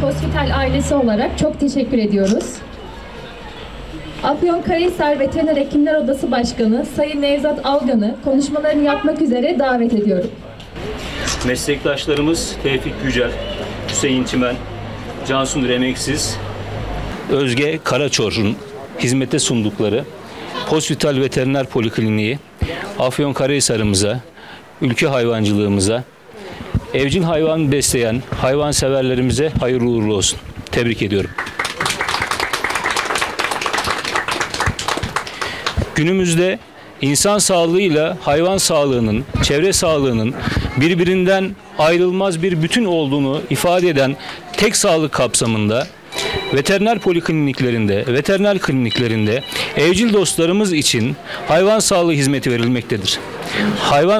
Hospital ailesi olarak çok teşekkür ediyoruz. Afyonkarahisar Veteriner Hekimler Odası Başkanı Sayın Nevzat Algan'ı konuşmalarını yapmak üzere davet ediyorum. Meslektaşlarımız Tevfik Yücel, Hüseyin Çimen, Cansu Emeksiz, Özge Karaçor'un hizmete sundukları Hospital Veteriner Polikliniği, Afyonkarahisar'ımıza, ülke hayvancılığımıza, evcil hayvan besleyen hayvanseverlerimize hayırlı uğurlu olsun. Tebrik ediyorum. Günümüzde insan sağlığıyla hayvan sağlığının, çevre sağlığının birbirinden ayrılmaz bir bütün olduğunu ifade eden tek sağlık kapsamında veteriner polikliniklerinde, veteriner kliniklerinde evcil dostlarımız için hayvan sağlığı hizmeti verilmektedir. Hayvan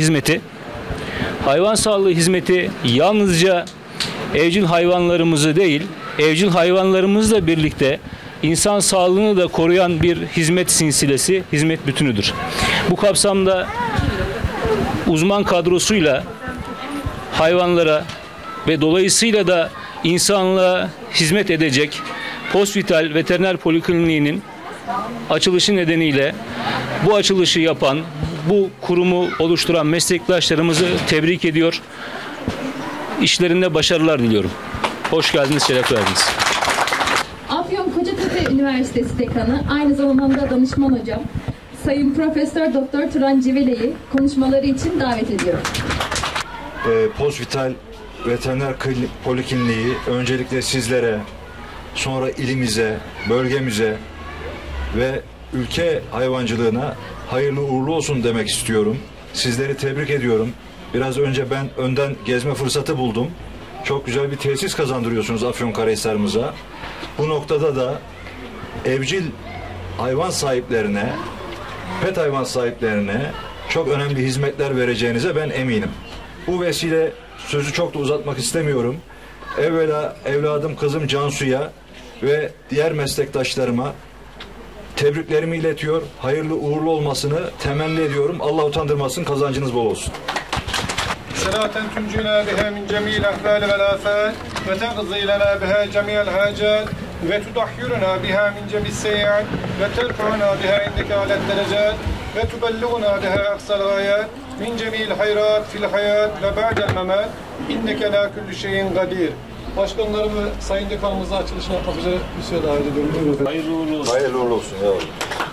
sağlığı hizmeti yalnızca evcil hayvanlarımızı değil, evcil hayvanlarımızla birlikte insan sağlığını da koruyan bir hizmet silsilesi, hizmet bütünüdür. Bu kapsamda uzman kadrosuyla hayvanlara ve dolayısıyla da insanlığa hizmet edecek Hospital Veteriner Polikliniği'nin açılışı nedeniyle bu açılışı yapan, bu kurumu oluşturan meslektaşlarımızı tebrik ediyor. İşlerinde başarılar diliyorum. Hoş geldiniz, şeref verdiniz. Afyon Kocatepe Üniversitesi Dekanı, aynı zamanda danışman hocam, Sayın Profesör Doktor Turan Civele'yi konuşmaları için davet ediyorum. Hospital Veteriner Polikliniği öncelikle sizlere, sonra ilimize, bölgemize ve ülke hayvancılığına hayırlı uğurlu olsun demek istiyorum. Sizleri tebrik ediyorum. Biraz önce ben önden gezme fırsatı buldum. Çok güzel bir tesis kazandırıyorsunuz Afyonkarahisar'ımıza. Bu noktada da evcil hayvan sahiplerine, pet hayvan sahiplerine çok önemli hizmetler vereceğinize ben eminim. Bu vesile sözü çok da uzatmak istemiyorum. Evvela evladım kızım Cansu'ya ve diğer meslektaşlarıma tebriklerimi iletiyor. Hayırlı uğurlu olmasını temenni ediyorum. Allah utandırmasın, kazancınız bol olsun. Selaten tuncuna biha min cemil ahval vel afat ve teqzi lana biha cemiyel hacat ve tudahhiruna biha min cemis seyyiat ve terfa'una biha indeke alet derecat ve tubelliğuna biha aksal gayat min cemil hayrat fil hayat ve ba'del memat inneke la kulli şeyin kadir. Başkanlarımı, Sayın Dekanımızı açılışına yapacağı bir süre davet ediyorum. Hayırlı uğurlu olsun. Hayırlı uğurlu olsun. Eyvallah.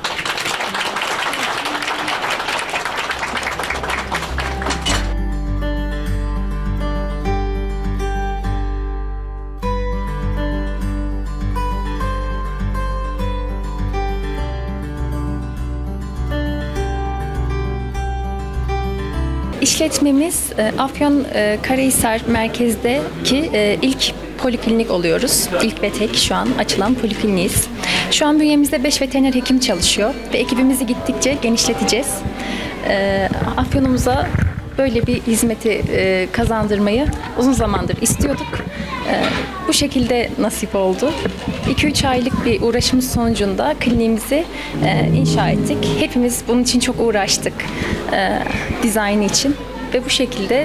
İşletmemiz Afyonkarahisar merkezdeki ilk poliklinik oluyoruz. İlk ve tek şu an açılan polikliniğiz. Şu an bünyemizde 5 veteriner hekim çalışıyor ve ekibimizi gittikçe genişleteceğiz. Afyonumuza böyle bir hizmeti kazandırmayı uzun zamandır istiyorduk. Bu şekilde nasip oldu. 2-3 aylık bir uğraşımız sonucunda kliniğimizi inşa ettik. Hepimiz bunun için çok uğraştık dizaynı için ve bu şekilde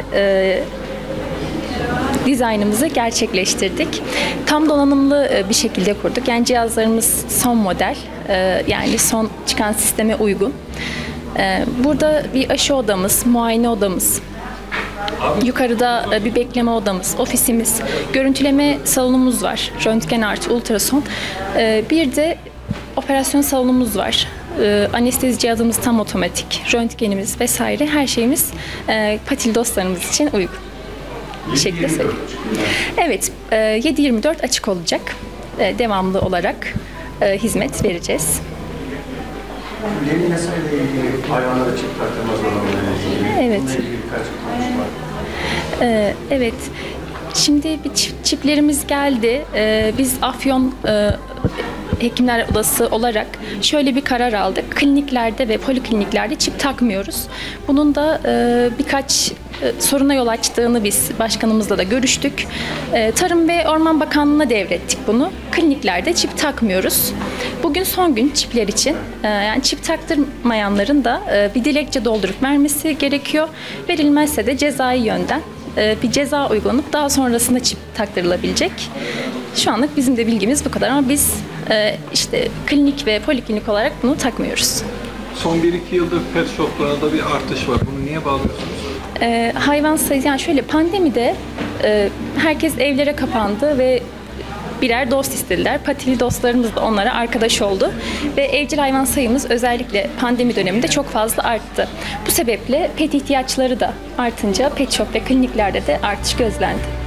dizaynımızı gerçekleştirdik. Tam donanımlı bir şekilde kurduk. Yani cihazlarımız son model, yani son çıkan sisteme uygun. Burada bir aşı odamız, muayene odamız, yukarıda bir bekleme odamız, ofisimiz, görüntüleme salonumuz var. Röntgen artı ultrason. Bir de operasyon salonumuz var. Anestezi cihazımız tam otomatik, röntgenimiz vesaire her şeyimiz patil dostlarımız için uygun. Bir şekilde söyleyeyim. Evet, 7/24 açık olacak. Devamlı olarak hizmet vereceğiz. Yeni nesille ilgili hayvanlara çip taktırma zorunluluğu. Evet. Evet. Şimdi bir çiplerimiz geldi. Biz Afyon Hekimler Odası olarak şöyle bir karar aldık. Kliniklerde ve polikliniklerde çip takmıyoruz. Bunun da birkaç soruna yol açtığını biz başkanımızla da görüştük. Tarım ve Orman Bakanlığı'na devrettik bunu. Kliniklerde çip takmıyoruz. Bugün son gün çipler için. Yani çip taktırmayanların da bir dilekçe doldurup vermesi gerekiyor. Verilmezse de cezai yönden bir ceza uygulanıp daha sonrasında çip taktırılabilecek. Şu anlık bizim de bilgimiz bu kadar ama biz işte klinik ve poliklinik olarak bunu takmıyoruz. Son 1-2 yıldır pet shoplarda bir artış var. Bunu niye bağlıyorsunuz? Hayvan sayısı, yani şöyle, pandemide herkes evlere kapandı ve birer dost istediler. Patili dostlarımız da onlara arkadaş oldu. Ve evcil hayvan sayımız özellikle pandemi döneminde çok fazla arttı. Bu sebeple pet ihtiyaçları da artınca pet shop ve kliniklerde de artış gözlendi.